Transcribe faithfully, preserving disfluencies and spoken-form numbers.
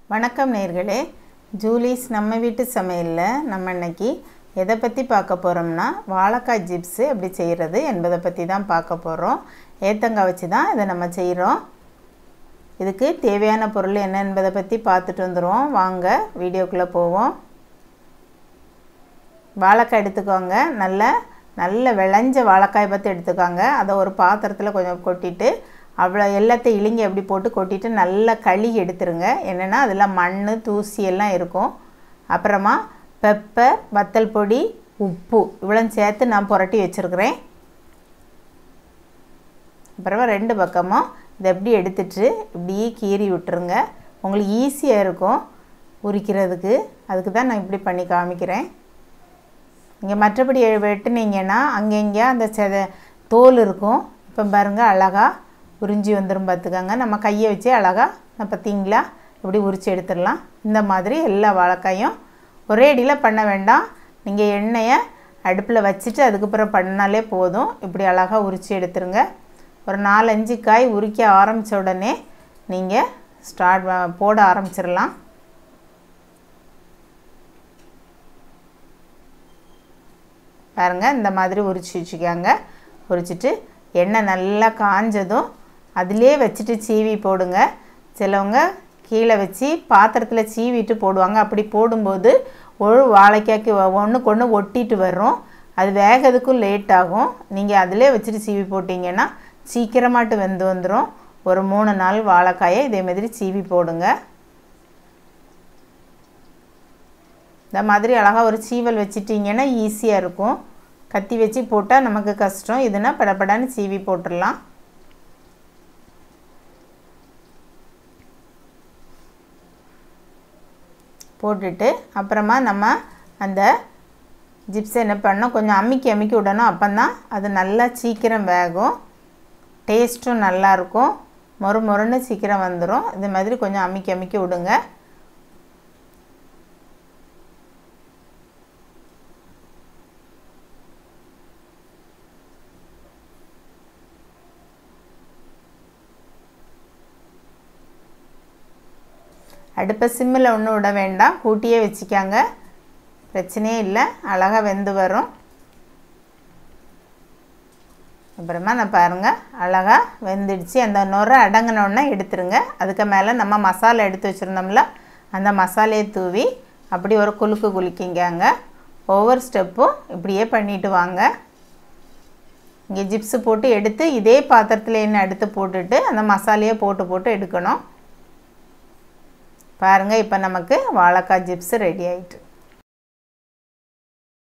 வணக்கம் நேயர்களே, ஜூலிஸ் நம்ம வீட்டு சமையல்ல நம்ம இன்னைக்கு எதை பற்றி பார்க்க போகிறோம்னா வாழைக்காய் சிப்ஸ் எப்படி செய்கிறது என்பதை பற்றி தான் பார்க்க போகிறோம். ஏத்தங்காய் வச்சு தான் இதை நம்ம செய்கிறோம். இதுக்கு தேவையான பொருள் என்ன என்பதை பற்றி பார்த்துட்டு வந்துடுவோம். வாங்க வீடியோக்குள்ளே போவோம். வாழைக்காய் எடுத்துக்கோங்க. நல்ல நல்ல விளைஞ்ச வாழைக்காய் பார்த்து எடுத்துக்கோங்க. அதை ஒரு பாத்திரத்தில் கொஞ்சம் கொட்டிட்டு அவ்வளோ எல்லாத்தையும் இலிங்கி எப்படி போட்டு கொட்டிட்டு நல்லா கழுகி எடுத்துருங்க. என்னென்னா அதில் மண் தூசி எல்லாம் இருக்கும். அப்புறமா பெப்பர், வத்தல் பொடி, உப்பு இவ்வளோ சேர்த்து நான் புரட்டி வச்சுருக்கிறேன். அப்புறமா ரெண்டு பக்கமும் இதை எப்படி எடுத்துட்டு இப்படியே கீறி விட்டுருங்க. உங்களுக்கு ஈஸியாக இருக்கும் உரிக்கிறதுக்கு. அதுக்கு தான் நான் இப்படி பண்ணி காமிக்கிறேன். இங்கே மற்றபடி வெட்டுனீங்கன்னா அங்கங்கே அந்த செத தோல் இருக்கும். இப்போ பாருங்கள், அழகாக உறிஞ்சி வந்துடும் பார்த்துக்கோங்க. நம்ம கையை வச்சு அழகாக பார்த்தீங்களா இப்படி உரித்து எடுத்துடலாம். இந்த மாதிரி எல்லா வாழைக்காயும் ஒரே அடியில் பண்ண வேண்டாம். நீங்கள் எண்ணெயை அடுப்பில் வச்சுட்டு அதுக்கப்புறம் பண்ணாலே போதும். இப்படி அழகாக உரித்து எடுத்துருங்க. ஒரு நாலஞ்சு காய் உரிக்க ஆரம்பித்த உடனே நீங்கள் ஸ்டார்ட் போட ஆரம்பிச்சிடலாம். பாருங்கள், இந்த மாதிரி உரித்து வச்சுக்காங்க. உரிச்சிட்டு எண்ணெய் நல்லா காஞ்சதும் அதிலே வச்சுட்டு சீவி போடுங்க. சிலவங்க கீழே வச்சு பாத்திரத்தில் சீவிட்டு போடுவாங்க. அப்படி போடும்போது ஒரு வாழைக்காய்க்கு ஒன்றுக்கு ஒன்று ஒட்டிட்டு வரும். அது வேகிறதுக்கும் லேட் ஆகும். நீங்கள் அதிலே வச்சுட்டு சீவி போட்டிங்கன்னா சீக்கிரமாட்டு வெந்து வந்துடும். ஒரு மூணு நாள் வாழைக்காயை இதே மாதிரி சீவி போடுங்க. இந்த மாதிரி அழகாக ஒரு சீவல் வச்சிட்டிங்கன்னா ஈஸியாக இருக்கும். கத்தி வச்சு போட்டால் நமக்கு கஷ்டம். இதுனா படப்படான்னு சீவி போட்டுடலாம். போட்டுட்டு அப்புறமா நம்ம அந்த ஜிப்ஸ் என்ன பண்ணோம், கொஞ்சம் அமுக்கி அமுக்கி விடணும். அப்போ தான் அது நல்லா சீக்கிரம் வேகும். டேஸ்ட்டும் நல்லாயிருக்கும். மொறு மொறுன்னு சீக்கிரம் வந்துடும். இது மாதிரி கொஞ்சம் அமுக்கி அமுக்கி விடுங்க. அடுப்பை சிம்மில் ஒன்றும் விட வேண்டாம், கூட்டியே வச்சுக்காங்க. பிரச்சனையே இல்லை, அழகாக வெந்து வரும். அப்புறமா நான் பாருங்கள் அழகாக வெந்துடுச்சு. அந்த நுரை அடங்கினோடனே எடுத்துருங்க. அதுக்கு மேலே நம்ம மசாலா எடுத்து வச்சுருந்தோம்ல, அந்த மசாலையை தூவி அப்படி ஒரு குலுக்கு குலுக்கிங்காங்க. ஒவ்வொரு ஸ்டெப்பும் இப்படியே பண்ணிட்டு வாங்க. இங்கே ஜிப்ஸு போட்டு எடுத்து இதே பாத்திரத்தில் எண்ணெய் எடுத்து போட்டுட்டு அந்த மசாலையை போட்டு போட்டு எடுக்கணும். பாருங்கள், இப்போ நமக்கு வாழைக்காய் சிப்ஸ் ரெடி ஆகிட்டு.